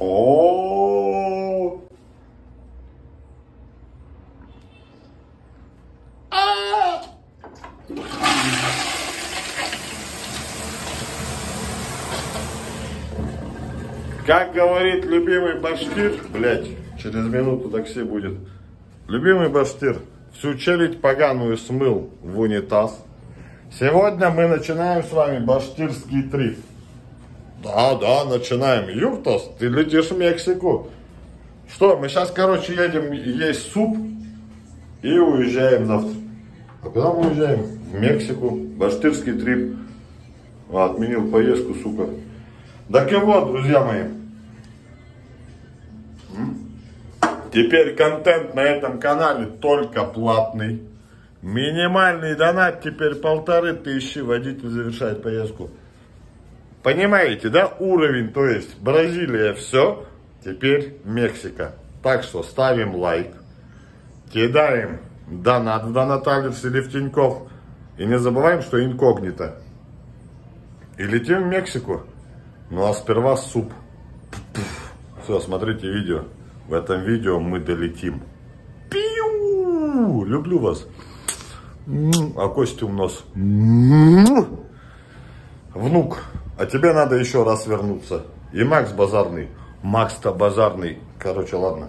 О! Как говорит любимый башкир, блять, через минуту такси будет. Любимый башкир, всю челядь поганую смыл в унитаз. Сегодня мы начинаем с вами башкирский трип. Да, начинаем. Юртос, ты летишь в Мексику. Что, мы сейчас, короче, едем есть суп и уезжаем завтра. А куда мы уезжаем? В Мексику. Башкирский трип. Отменил поездку, сука. Так и вот, друзья мои. Теперь контент на этом канале только платный. Минимальный донат теперь 1500. Водитель завершает поездку. Понимаете, да? Уровень, то есть Бразилия, все. Теперь Мексика. Так что ставим лайк. Кидаем донат в Донаталец или в Тинькофф. И не забываем, что инкогнито. И летим в Мексику. Ну а сперва суп. Все, смотрите видео. В этом видео мы долетим. Пиу! Люблю вас. А костюм нос. Внук, а тебе надо еще раз вернуться. И Макс базарный. Макс-то базарный. Короче, ладно.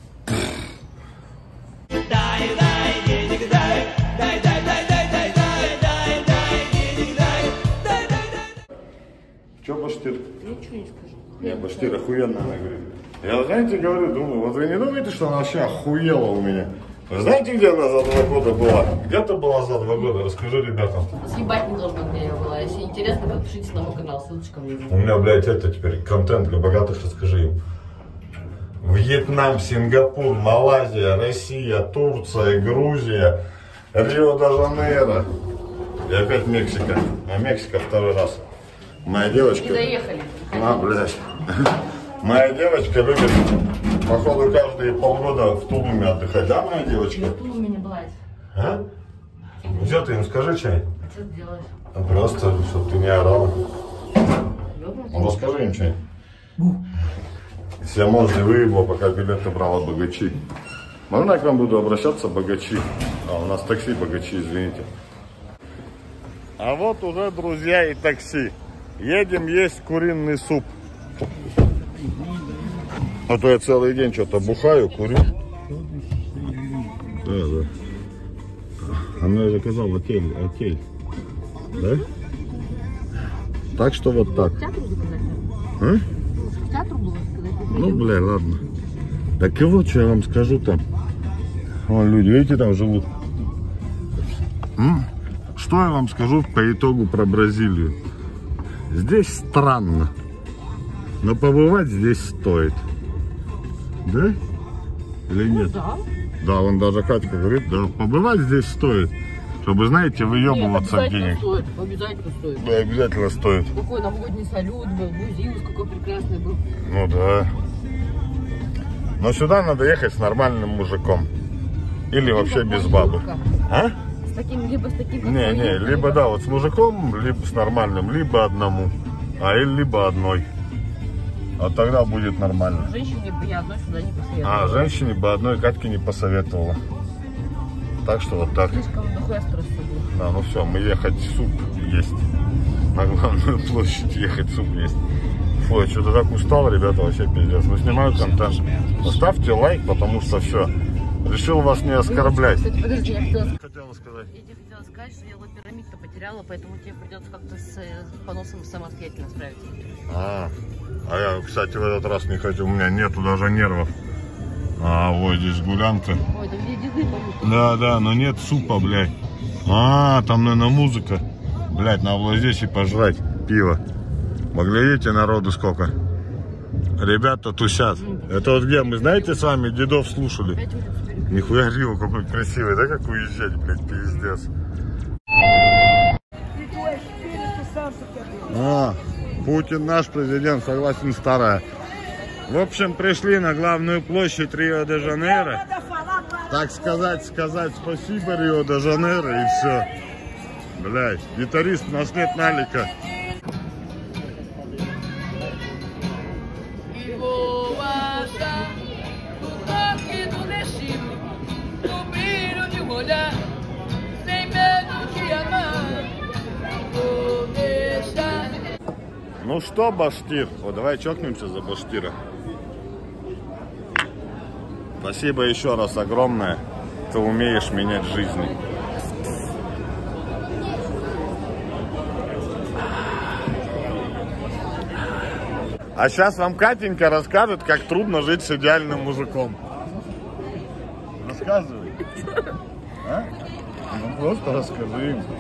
Че, Баштир? Я ничего не скажу. Не, Баштир охуенно, она говорит. Я, знаете, говорю, думаю, вот вы не думаете, что она вообще охуела у меня? Вы знаете, где она за 2 года была? Где ты была за 2 года? Расскажи ребятам. Съебать не должно, где я была. Если интересно, подпишитесь на мой канал, ссылочка внизу. У меня, блядь, это теперь контент для богатых, расскажи им. Вьетнам, Сингапур, Малайзия, Россия, Турция, Грузия, Рио-де-Жанейро. И опять Мексика. А Мексика второй раз. Моя девочка... Не доехали. А, блядь. Моя девочка любит, походу, каждые полгода в Тулуме отдыхать. Да, моя девочка? Я в Тулуме не была. А? Где ты им скажи чай? А что ты делаешь? Просто, чтобы ты не орала. Расскажи им чай. Все можно выебла, пока билеты брала богачи. Можно я к вам буду обращаться, богачи? А у нас такси богачи, извините. А вот уже, друзья, и такси. Едем есть куриный суп. А то я целый день что-то бухаю, курю. Да. Она я заказал отель. Да? Так что вот так. В театру заказать? А? В театру было заказать? Ну, бля, ладно. Так и вот, что я вам скажу там. Вон люди, видите, там живут. Что я вам скажу по итогу про Бразилию? Здесь странно. Но побывать здесь стоит. Да? Или нет? Да. Да, вон даже Катька говорит, да, побывать здесь стоит. Чтобы, знаете, выебываться в денег. Стоит, обязательно стоит. Да, обязательно стоит. Какой новогодний салют был, Бузиус какой прекрасный был. Ну да. Но сюда надо ехать с нормальным мужиком. Или вообще без бабы. А? С таким, либо с таким... Не, либо да, вот с мужиком, либо с нормальным, либо одному. Либо одной. А тогда будет нормально. Женщине бы я одной сюда не посоветовала. А женщине бы одной Катьке не посоветовала. Так что вот так. Слишком дохуя стресса было. Да, ну все, мы ехать суп есть. На главную площадь ехать суп есть. Ой, что-то так устал, ребята, вообще пиздец. Ну снимаю контент. Ставьте лайк, потому что все. Решил вас не оскорблять. Кстати, подожди, я хотела сказать. Я тебе хотела сказать, что я лапирамид-то потеряла, поэтому тебе придется как-то с поносом самостоятельно справиться. А я, кстати, в этот раз не хочу, у меня нету даже нервов. Вот здесь гулянка. Ой, да где деды поют. Да, но нет супа, блядь. Там, наверное, музыка. Блядь, надо было здесь и пожрать пиво. Поглядите, народу сколько. Ребята тусят. Это вот где, мы, знаете, с вами дедов слушали? Нихуя Рио какой красивый, да, как уезжать, блядь, пиздец. Путин наш президент, согласен, старая. В общем, пришли на главную площадь Рио-де-Жанейро. Так сказать спасибо Рио-де-Жанейро и все. Блядь, гитарист, у нас нет налика. Его Ну что, Баштир? Вот давай чокнемся за Баштира. Спасибо еще раз огромное. Ты умеешь менять жизни. А сейчас вам Катенька расскажет, как трудно жить с идеальным мужиком. Рассказывай. А? Ну просто расскажи им.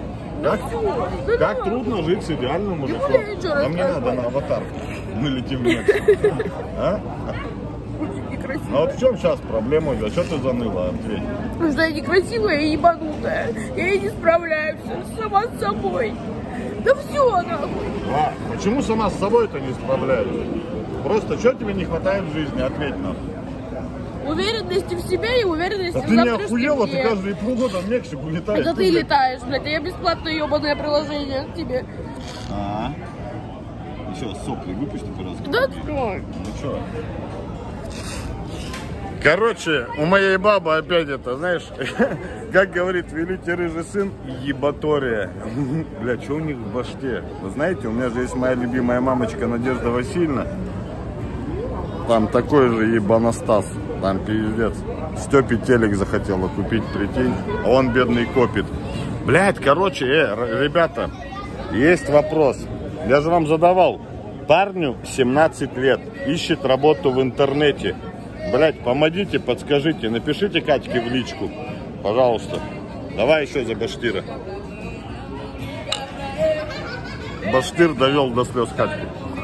Как трудно жить с идеальным мужиком? Нам не надо на аватар. Мы летим вместе. А? Ну вот в чем сейчас проблема? А что ты заныла? Ответь. Потому что я некрасивая и ебанутая. Я и не справляюсь сама с собой. Да все нахуй. А почему сама с собой-то не справляешься? Просто что тебе не хватает в жизни? Ответь нам. Уверенности в себе и уверенности да в ты не завтрашнем охуела, дне. ты каждые полгода в Мексику летаешь. Это ты летаешь, блядь, а я бесплатное ебаное приложение к тебе. Еще сопли выпусти, пожалуйста. Да открой. Ну что? Короче, у моей бабы опять это, знаешь, как говорит великий рыжий сын, ебатория. Бля, что у них в башке? Вы знаете, у меня же есть моя любимая мамочка Надежда Васильевна. Там такой же ебаностас. Там пиздец. Степе телек захотела купить, прикинь. А он бедный копит. Блядь, короче, ребята, есть вопрос. Я же вам задавал. Парню 17 лет. Ищет работу в интернете. Блядь, помогите, подскажите. Напишите Катьке в личку. Пожалуйста. Давай еще за Баштира. Баштир довел до слез Катьку.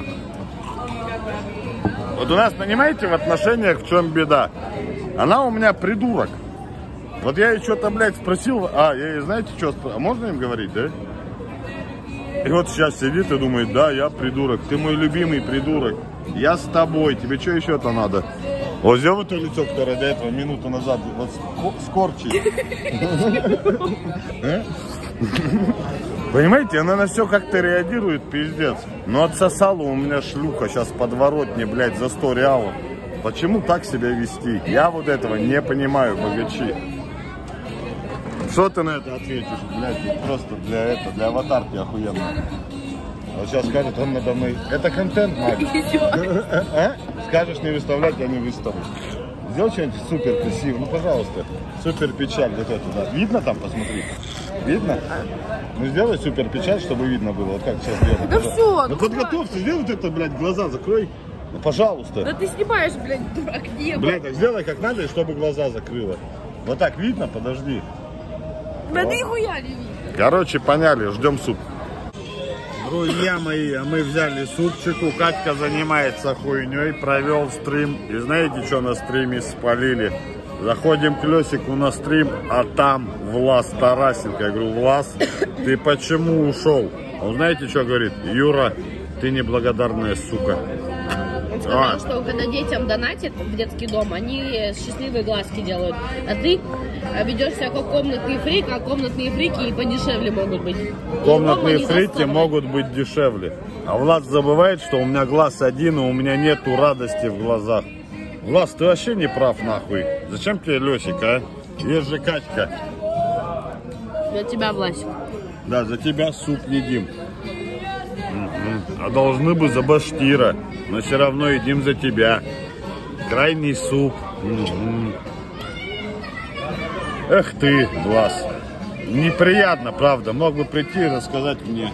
Вот у нас, понимаете, в отношениях в чем беда? Она у меня придурок. Вот я ей что-то, блядь, спросил. Я ей, знаете, что? А можно им говорить, да? И вот сейчас сидит и думает, да, я придурок. Ты мой любимый придурок. Я с тобой. Тебе что еще-то надо? Вот сделай то лицо, которое до этого минуту назад вот скорчит. Понимаете, она на все как-то реагирует, пиздец. Но отсосала у меня шлюха сейчас подворотни, блядь, за 100 реалов. Почему так себя вести? Я вот этого не понимаю, богачи. Что ты на это ответишь, блядь? Просто для аватарки охуенно. Вот сейчас скажет, он надо мной. Это контент, мать. Скажешь не выставлять, я не выставлю. Сделай что-нибудь супер красиво, ну пожалуйста. Супер печаль, вот это, да. Видно там, посмотри? Видно? Ну сделай супер печаль, чтобы видно было. Вот как сейчас делать. Да все, ну подготовься, сделай вот это, блядь, глаза закрой. Ну пожалуйста. Да ты снимаешь, блядь, дурак, небо. Блядь, так сделай как надо, чтобы глаза закрыла. Вот так видно, подожди. Да ты хуя не видишь. Короче, поняли, ждем суп. Друзья мои, а мы взяли супчику. Катька занимается хуйней, провел стрим. И знаете, что на стриме спалили? Заходим к Лесику на стрим, а там Влас Тарасенко. Я говорю, Влас, ты почему ушел? Он знаете, что говорит? Юра, ты неблагодарная сука. Он сказал, что когда детям донатят в детский дом, они счастливые глазки делают. А ты ведешь себя как комнатный фрик, а комнатные фрики и подешевле могут быть. Комнатные фрики могут быть дешевле. А Влад забывает, что у меня глаз один, и у меня нету радости в глазах. Влад, ты вообще не прав, нахуй. Зачем тебе Лесик, а? Есть же Катька. За тебя, Власик. Да, за тебя суп едим. А должны бы за Баштира. Но все равно едим за тебя. Крайний суп. Эх ты, Влас. Неприятно, правда. Мог бы прийти и рассказать мне.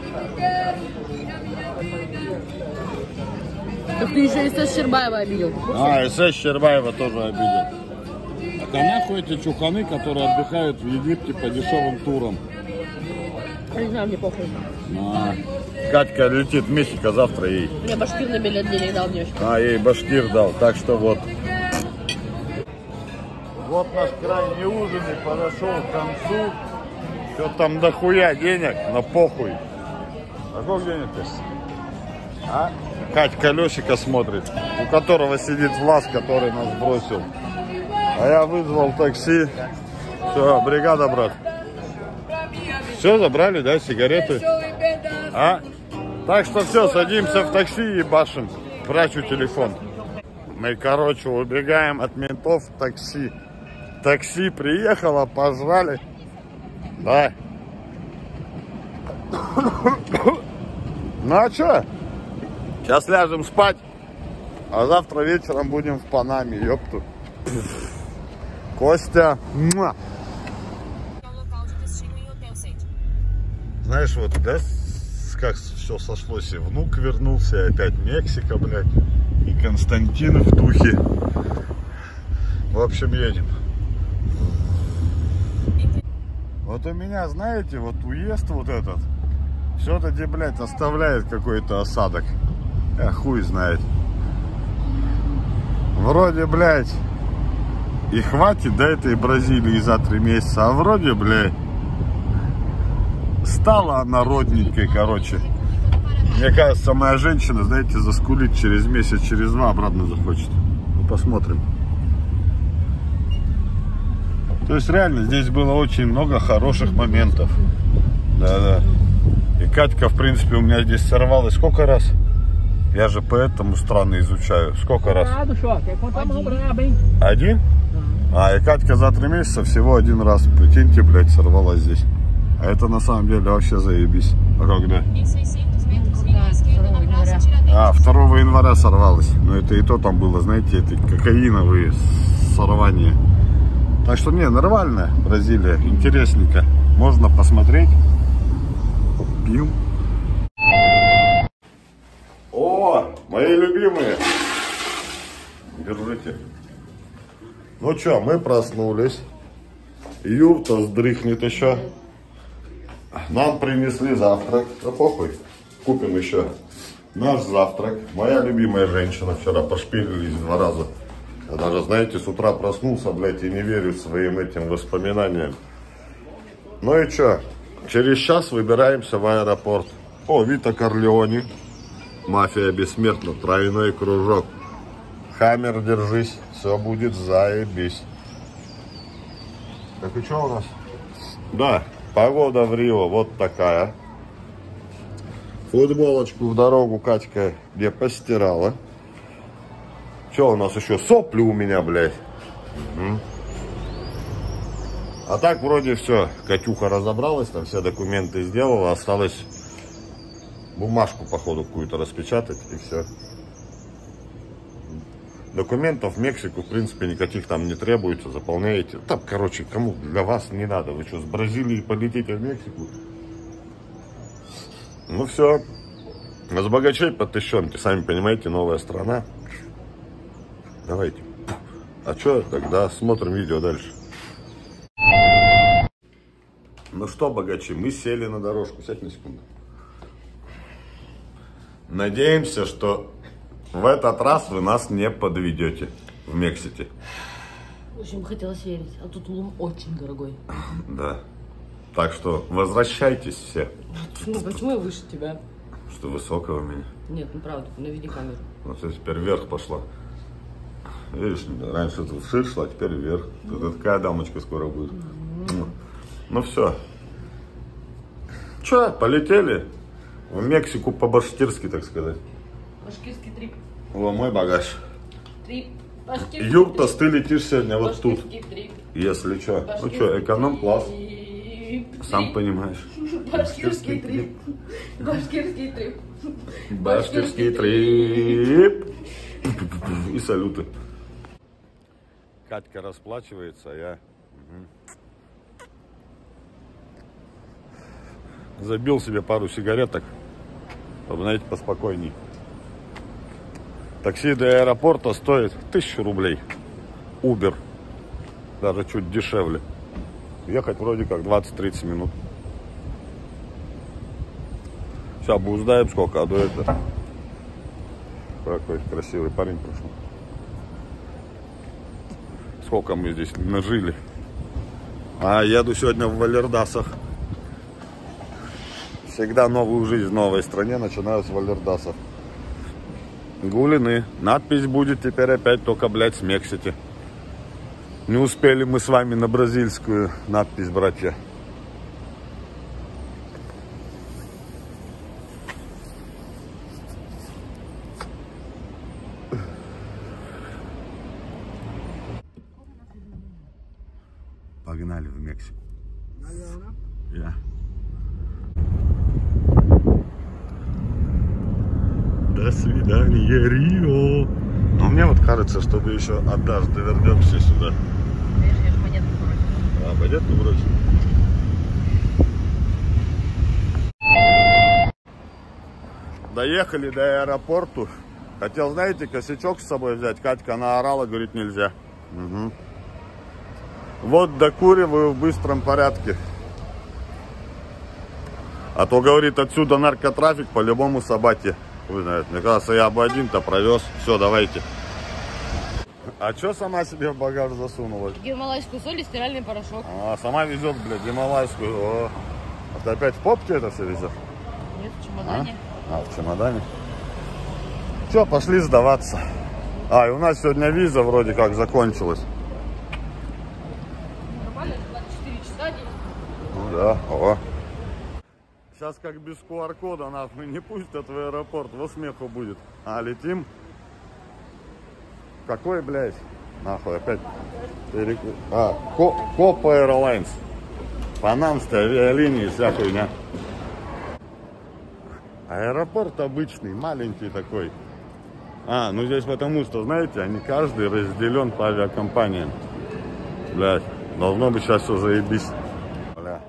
Так ты еще и СС Щербаева обидел. СС Щербаева тоже обидел. Так а нахуй эти чуханы, которые отдыхают в Египте по дешевым турам? Я не знаю, мне похуй. Катька летит в Мехико завтра ей. Мне Баштир на билет денег дал, девочка. Ей Баштир дал, так что вот. Вот наш крайний ужин и подошел к концу. Все там дохуя денег, но похуй. А сколько денег-то? Катька Лесика смотрит, у которого сидит Влас, который нас бросил. А я вызвал такси. Все, бригада, брат. Все, забрали, да, сигареты? Так что все, садимся в такси и башим. Прячу телефон. Мы, короче, убегаем от ментов в такси. Такси приехало, пожрали. Да. Ну а что? Сейчас ляжем спать, а завтра вечером будем в Панаме, ёпту. Костя. Муа. Знаешь, вот, да, как все сошлось, и внук вернулся, и опять Мексика, блядь, и Константин в духе. В общем, едем. Вот у меня, знаете, вот уезд вот этот, все-таки, блядь, оставляет какой-то осадок. Хуй знает. Вроде, блядь, и хватит до этой Бразилии за 3 месяца, а вроде, блядь, стала она родненькой, короче. Мне кажется, моя женщина, знаете, заскулит через месяц, через 2 обратно захочет. Ну, посмотрим. То есть, реально, здесь было очень много хороших моментов. Да-да. И Катька, в принципе, у меня здесь сорвалась сколько раз? Я же поэтому страны изучаю. Сколько раз? 1? А, и Катька за 3 месяца всего 1 раз. Прикиньте, блядь, сорвалась здесь. А это на самом деле вообще заебись. А когда? 2 января сорвалась. Но это и то там было, знаете, эти кокаиновые сорвания. Так что, не, нормально Бразилия, интересненько. Можно посмотреть. Пьем. О, мои любимые. Держите. Ну что, мы проснулись. Юрта сдрыхнет еще. Нам принесли завтрак. Да похуй. Купим еще наш завтрак. Моя любимая женщина. Вчера пошпилились 2 раза. Я даже, знаете, с утра проснулся, блядь, и не верю своим этим воспоминаниям. Ну и что? Через час выбираемся в аэропорт. О, Вита Корлеоне. Мафия бессмертна. Тройной кружок. Хаммер, держись. Все будет заебись. Так и что у нас? Да, погода в Рио вот такая. Футболочку в дорогу Катька где постирала. Что у нас еще? Сопли у меня, блядь. Угу. А так вроде все. Катюха разобралась, там все документы сделала. Осталось бумажку, походу, какую-то распечатать, и все. Документов в Мексику, в принципе, никаких там не требуется. Заполняете. Там, короче, кому для вас не надо. Вы что, с Бразилии полетите в Мексику? Ну все. С богачей под тыщенки. Сами понимаете, новая страна. Давайте. А что, тогда смотрим видео дальше. Ну что, богачи, мы сели на дорожку. Сядь на секунду. Надеемся, что в этот раз вы нас не подведете в Мексике. Очень хотелось верить, а тут лум очень дорогой. Да. Так что возвращайтесь все. Ну почему я выше тебя? Что высокого меня? Нет, ну правда, наведи камеру. Ну все, теперь вверх пошла. Видишь, раньше тут вширь шла, теперь вверх. Тут такая дамочка скоро будет. Ну все. Че, полетели в Мексику по-башкирски, так сказать. Башкирский трип. О, мой багаж. Трип. Башкирский Юртас, ты летишь сегодня вот тут. Трип. Если что. Ну что, эконом-класс. Сам понимаешь. Башкирский трип. Башкирский трип. Башкирский трип. И салюты. Катька расплачивается, а я забил себе пару сигареток, чтобы, знаете, поспокойней. Такси до аэропорта стоит 1000 рублей. Uber. Даже чуть дешевле. Ехать вроде как 20-30 минут. Сейчас бы узнаем сколько, а до этого. Какой красивый парень прошел. Сколько мы здесь нажили. А еду сегодня в Валердасах. Всегда новую жизнь в новой стране начинаю с Валердасов. Гулины. Надпись будет теперь опять только, блядь, с Мексики. Не успели мы с вами на бразильскую надпись, братья. Погнали в Мексику. Да, До свидания, Рио. Но мне вот кажется, что вы еще однажды вернемся сюда. Я же монетку бросила. А, монетку бросил? Доехали до аэропорта. Хотел, знаете, косячок с собой взять. Катька наорала, говорит, нельзя. Угу. Вот докуриваю в быстром порядке. А то, говорит, отсюда наркотрафик по-любому собаке. Вы знаете, мне кажется, я бы один-то провез. Все, давайте. А что сама себе в багаж засунула? Гималайскую соль и стиральный порошок. А, сама везет, блядь, гималайскую. О. А ты опять в попке это все везешь? Нет, в чемодане. А, в чемодане. Все, пошли сдаваться. А, и у нас сегодня виза вроде как закончилась. Нормально, 24 часа день. Ну да, о. Сейчас как без QR-кода нахуй не пустят в аэропорт, во смеху будет. А, летим. Какой, блядь? Нахуй опять. А, Copa Airlines. Панамская авиалиния, вся хуйня. Аэропорт обычный, маленький такой. А, ну здесь потому что, знаете, они каждый разделен по авиакомпаниям. Блядь, должно быть сейчас все заебись. Бля.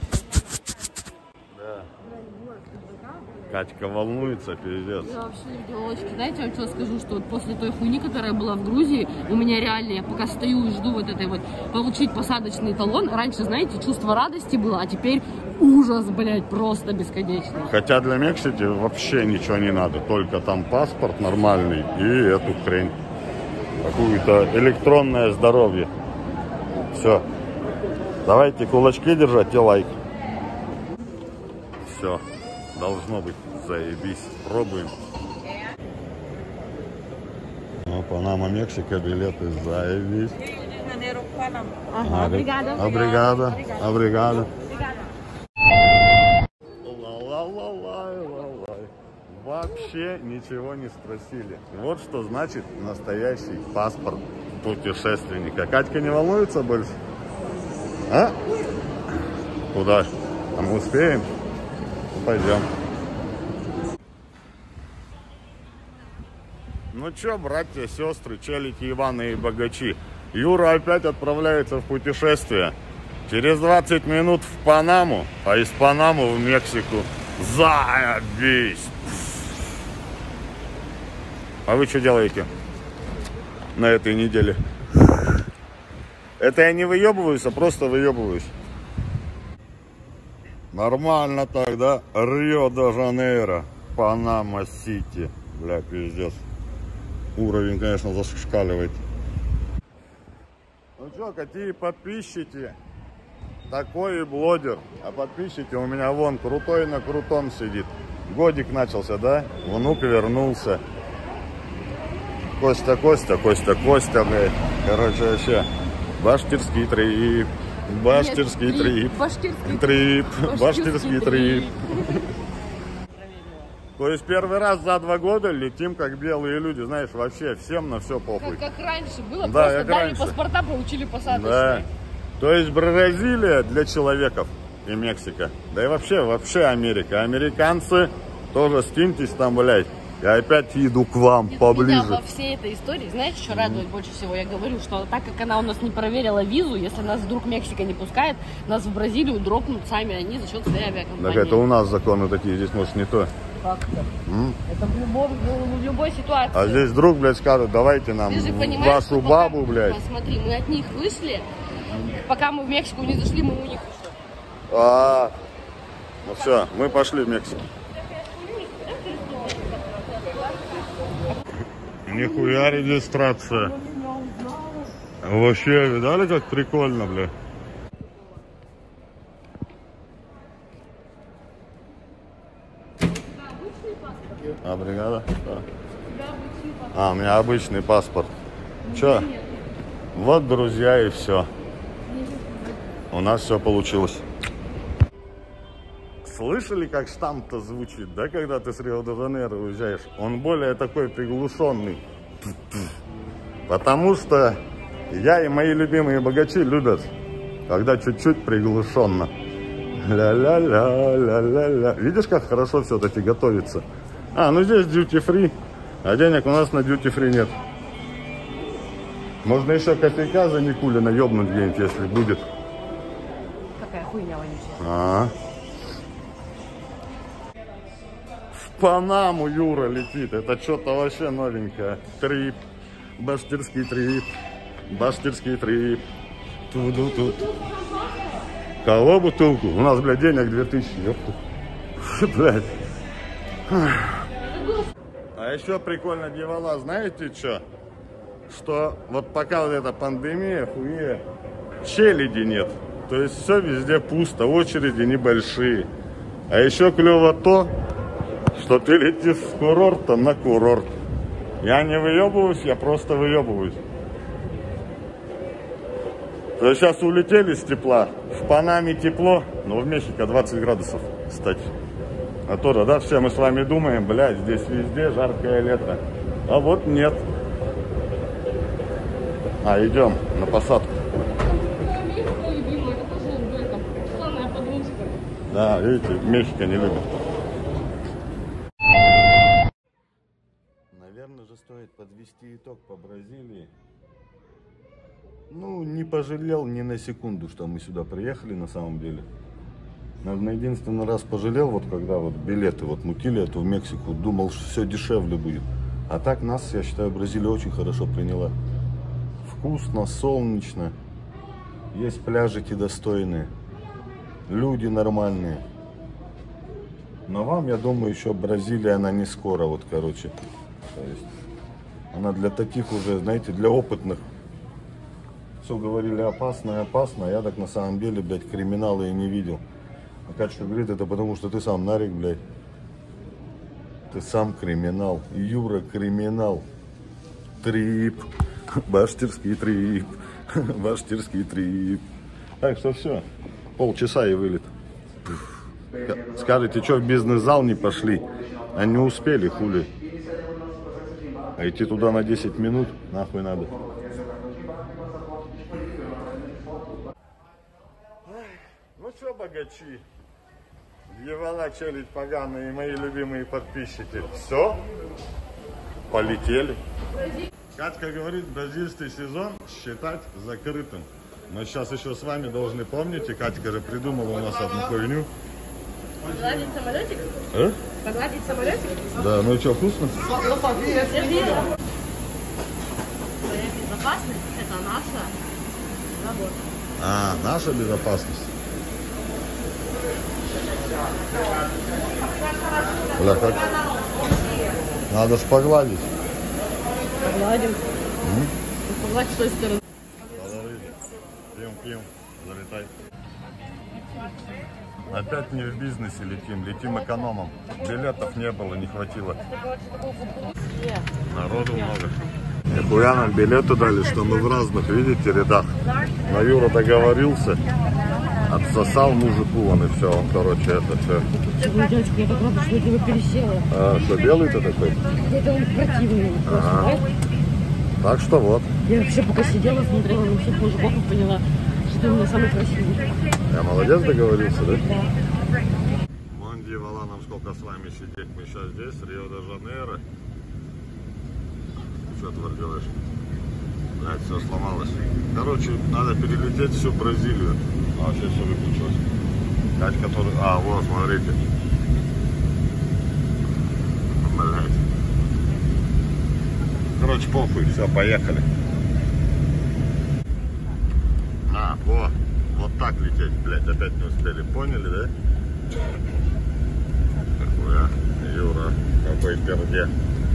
Да. Катька волнуется, пиздец. Я вообще не видела очки. Знаете, я вам что скажу, что вот после той хуйни, которая была в Грузии, у меня реально, я пока стою и жду вот этой вот получить посадочный талон. Раньше, знаете, чувство радости было, а теперь ужас, блядь, просто бесконечный. Хотя для Мексики вообще ничего не надо, только там паспорт нормальный и эту хрень. Какую-то электронное здоровье. Все. Давайте кулачки держать и лайк. Все. Должно быть. Заебись. Пробуем. Ну, Панама, Мексика, билеты. Заебись. Ага, бригада. Обригада. Обригада. Вообще ничего не спросили. Вот что значит настоящий паспорт путешественника. Катька не волнуется больше? А? Куда? А мы успеем? Пойдем. Ну чё, братья, сестры, челики, Иваны и богачи. Юра опять отправляется в путешествие. Через 20 минут в Панаму, а из Панамы в Мексику. Заебись! А вы что делаете на этой неделе? Это я не выебываюсь, а просто выебываюсь. Нормально так, да? Рио-де-Жанейро, Панама-Сити. Бля, пиздец. Уровень, конечно, зашкаливает. Ну что, какие подписчики? Такой и блогер. А подписчики у меня вон крутой на крутом сидит. Годик начался, да? Внук вернулся. Костя, Костя, Костя, Костя, блядь. Короче, вообще. Башкирский трип. Башкирский трип. Башкирский трип. Башкирский трип. То есть первый раз за 2 года летим как белые люди. Знаешь, вообще всем на все похуй. Как раньше было, да, просто дали раньше. паспорта, получили посадочные. Да. То есть Бразилия для человеков и Мексика. Да и вообще Америка. Американцы тоже скиньтесь там, блядь. Я опять иду к вам поближе. Меня во всей этой истории, знаете, что радует больше всего? Я говорю, что так как она у нас не проверила визу, если нас вдруг Мексика не пускает, нас в Бразилию дропнут сами они за счет своей авиакомпании. Так это у нас законы такие, здесь может не то. Как-то. Это в любой ситуации. А здесь вдруг, блядь, скажут, давайте нам вашу бабу, блядь. Смотри, мы от них вышли, пока мы в Мексику не зашли, мы у них вышли. Ну все, мы пошли в Мексику. Нихуя регистрация. Вообще, видали, как прикольно, бля? А, бригада? Да. У меня обычный паспорт. Че? Вот, друзья, и все. У нас все получилось. Слышали, как штамп-то звучит, да, когда ты с Рио-де-Жанейро уезжаешь? Он более такой приглушенный. Потому что я и мои любимые богачи любят, когда чуть-чуть приглушенно. Ля-ля-ля-ля-ля-ля. Видишь, как хорошо все-таки готовится? А, ну здесь duty free, а денег у нас на duty free нет. Можно еще кофейка за Никулина ёбнуть где-нибудь, если будет. Какая хуйня вонючая. А. В Панаму Юра летит. Это что-то вообще новенькое. Трип. Башкирский трип. Башкирский трип. Ту-ду-тут. Кого бутылку? У нас, блядь, денег 2000. Ёпту. Блядь. А еще прикольно девала, знаете что? Что вот пока вот эта пандемия, хуя, челяди нет. То есть все везде пусто, очереди небольшие. А еще клево то, что ты летишь с курорта на курорт. Я не выебываюсь, я просто выебываюсь. То есть сейчас улетели с тепла. В Панаме тепло, но в Мехико 20 градусов, кстати. А то, да, все мы с вами думаем, блядь, здесь везде жаркое лето. А вот нет. А, идем на посадку. Да, видите, Мехико не любит. Наверное же стоит подвести итог по Бразилии. Ну, не пожалел ни на секунду, что мы сюда приехали на самом деле. Наверное, единственный раз пожалел, вот когда вот билеты вот мутили эту в Мексику, думал, что все дешевле будет. А так нас, я считаю, Бразилия очень хорошо приняла. Вкусно, солнечно, есть пляжики достойные, люди нормальные. Но вам, я думаю, еще Бразилия, она не скоро, вот, короче. То есть, она для таких уже, знаете, для опытных. Все говорили опасно, опасно, а я так на самом деле, блядь, криминала и не видел. А Катюшка говорит, это потому что ты сам нарик, блядь. Ты сам криминал. Юра криминал. Трип. Башкирский трип. Башкирский трип. Так что все. Полчаса и вылет. Скажите, что в бизнес-зал не пошли? А не успели, хули. А идти туда на 10 минут нахуй надо. Ну что, богачи? Дьявола, челядь поганые, мои любимые подписчики. Все? Полетели. Катька говорит, бразильский сезон считать закрытым. Мы сейчас еще с вами должны помнить, и Катька же придумала у нас одну хуйню. Погладить самолетик? А? Погладить самолетик? Да, ну и что, вкусно? Безопасность – это наша работа. А, наша безопасность. Бля, как? Надо ж погладить. Погладим. Погладь с той стороны. Пьем, залетай. Опять не в бизнесе летим, летим экономом. Билетов не было, не хватило. Народу много. Нихуя нам билеты дали, что мы в разных, видите, рядах. Но Юра договорился, отсосал мужику, он и все, он, короче, это все. Ой, дядька, я так рада, что я тебя пересела. А, что, белый-то такой? Это он противный. Ага. Так что вот. Я вообще пока сидела, смотрела на всех мужиков и поняла, что ты у меня самый красивый. Я молодец, договорился, да? Вон, дьявола, нам сколько с вами сидеть. Мы сейчас здесь, Рио-де-Жанейро. Что ты делаешь? Блядь, все сломалось. Короче, надо перелететь всю Бразилию. А вообще все выключилось. Катька тоже... А, вот, смотрите. Блядь. Короче, похуй, все, поехали. А, вот так лететь, блядь, опять не успели. Поняли, да? Какой, Юра, какой перде.